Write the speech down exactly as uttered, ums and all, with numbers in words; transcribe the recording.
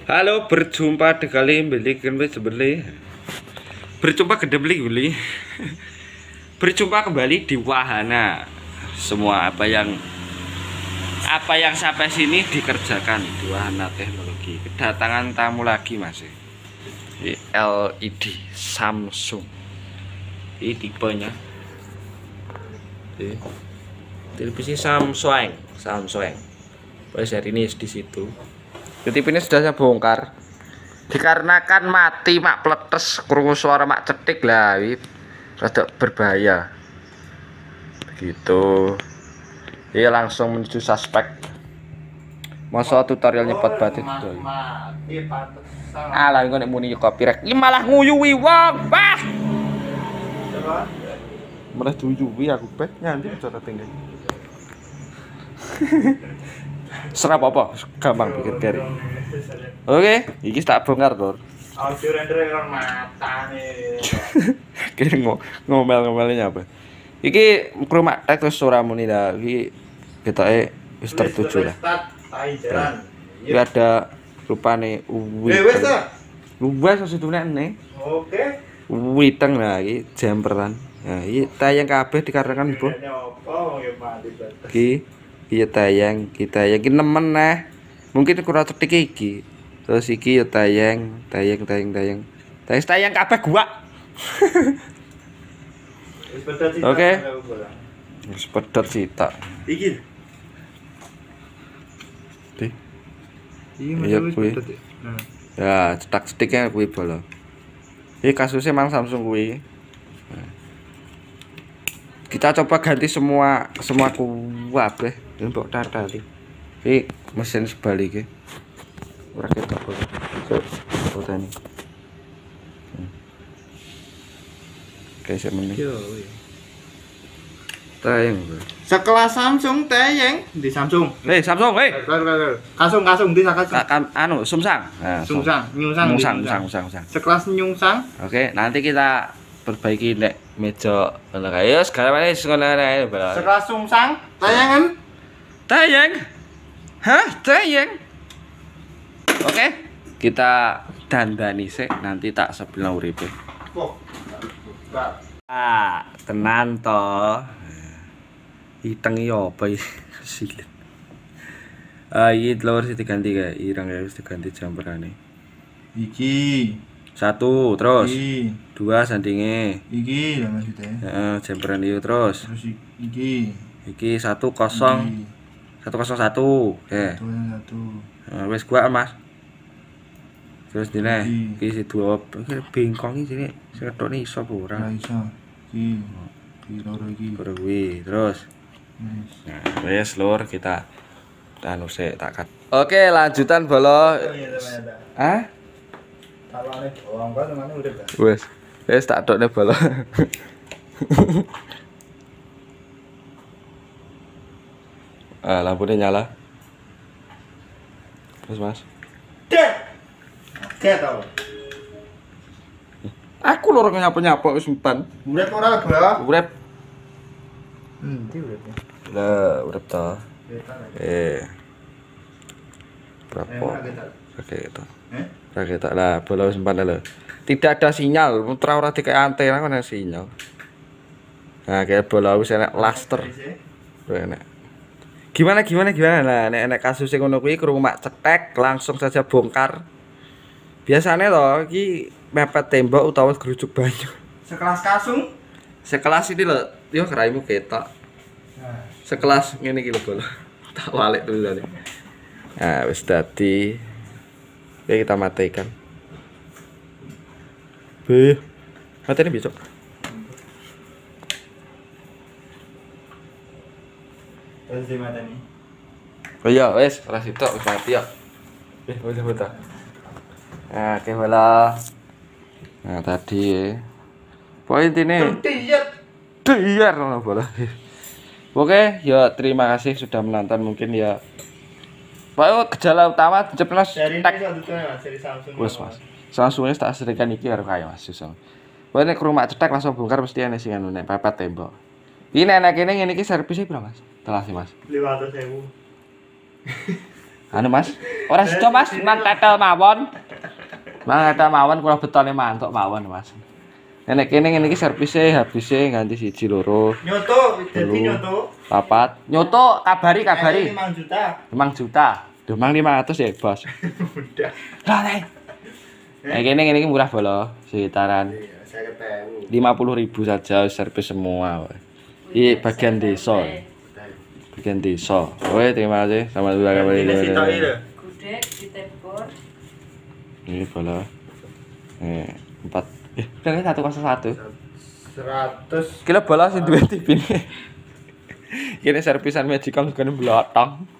Halo, berjumpa kali beli beli beli. Berjumpa gede beli beli. Berjumpa kembali di wahana. Semua apa yang apa yang sampai sini dikerjakan di wahana teknologi. Kedatangan tamu lagi masih. Di L E D Samsung. Ini tipenya. Di televisi Samsung, Samsung. Pas hari ini di situ. Jadi ini sudah saya bongkar dikarenakan mati mak pletes krungu suara mak cetik lah rada berbahaya begitu. Iya langsung menuju suspek. Masa tutorial nyepot batin itu alah engko nek muni copyright iki malah nguyuwi wong bah malah nguyuwi aku bet nyanti cara tinggal. Serap apa? Gampang bikin kari. Oke, iki tak bongkar, Lur. Audio render kan mata nih. Kira ngomel-ngomelnya apa? Iki kromak tek terus ora muni dah. Iki ketoke wis tertuju lah. Iki ada rupane uwi. Eh wis ta? Wis situne ne. Oke. Witeng lah iki jemperan. Nah, iki tayang kabeh dikarenakan Bu. Iki iya tayang kita yakin nemen nah mungkin kurang cetik iki terus iki ya tayang tayang tayang tayang tayang tayang kabeh gua. Oke wis pedot cita iki di iya kuwi ya cetak cetiknya kuwi bola ini kasusnya mang Samsung kuwi. Kita coba ganti semua semua kuwabeh mbok tatali. Iki mesin sebalik iki. Ora ketok kok. Fotone. Kayak semen iki. Tayang. Sekelas Samsung tayang di Samsung. Eh Samsung, eh. Kasung kasung di Samsung. Anu Sumsang. Nah, Sumsang, Nyungsang. Nyungsang, Nyungsang, Nyungsang. Sekelas Nyungsang. Oke, nanti kita perbaiki nek meja ngono kae. Ya segala macam ngono kae. Sekelas Sumsang tayangan. Tayang. Hah, tayang. Oke, kita dandani sik nanti tak sebelah uripe. Ah, tenan to. Iteng yo apa iki? Silit. Ah, iki telur sih diganti kae. Irang ya wis diganti jamperane. Iki. Satu, terus. Iki. Dua sandinge. Iki ya maksudnya. Heeh, jemperan iki terus. Terus iki. Iki satu kosong. Satu kosong satu, eh. Satu. Nah, wes gua mas. Terus dine, Iki. iki si dua, iki bingkong iki sini, sing ketok ni iso apa ora? Ora iso. Iki. Iki loro iki. Loro kuwi, terus. Wis. Nah, wes lur kita anu sik tak kat. Oke, lanjutan bolo. Hah? Tawane doang kan temane urip ta. Wes. Wes tak tokne bolo. Ah, lampunya nyala. Terus mas. Dek. Oke tau. Aku lho orang nyapa-nyapa wis empan. Urip ora gua. Urip. Hmm, iki urip. Lah, urip ta. Eh. Berapa? Oke itu. Eh? Oke tak lah, bola wis empan lho. Tidak ada sinyal, mutra ora dikek antena kan ada sinyal. Nah, kayak bola wis enak laster. Enak. Gimana gimana gimana nah nek nek kasus sing ngono kuwi krungu mak cetek langsung saja bongkar. Biasanya toh iki mepet tembok utawa gerujuk banyu. Sekelas kasung. Sekelas ini lho, yo keraimu ketok. Nah, Sekelas ngene iki lho bolo. Tak balik tulisane. Nah, wis dadi. Oke, kita matikan. Beh. Matine besok. terus di mata nih. Oh iya, wes, ora sitok wis mati ya. Eh, wis betul. Nah, oke bola. Nah, tadi poin ini Tiet. diar ngono bola. Oke, ya terima kasih sudah menonton mungkin ya. Pak gejala utama ceplos Dari ini tek. satu tuh mas, dari Samsung. Wes, Mas. Samsung tak serikan iki karo kaya Mas susah. Pokoke nek rumah cetek langsung bongkar mesti ana sing anu nek pepet tembok. Ini nek kene ngene iki servisnya berapa Mas? Telah sih Mas. lima ratus ribu. Anu Mas, ora sida Mas, nang tetel mawon. Mang tetel mawon kula betone mantuk mawon Mas. Nek kene ngene iki servise habise ganti siji loro. Nyoto, jadi Telu. nyoto. Papat. Nyoto kabari kabari. lima juta. lima juta. Duh mang lima ratus ya, Bos. Udah. Lah, Nek. Nek kene ngene iki murah bolo, sekitaran Iya, saya ketemu. lima puluh ribu saja servis semua. Ini bagian desa. Bagian desa. Oke, terima kasih. Selamat ulang kembali. Ini si Toi lho. Gudeg ditempor. Ini bola. Eh, empat. Eh, kan satu kosong satu. seratus. Kilo bola sing duwe T V ini. Kene servisan Magicom kan blotong.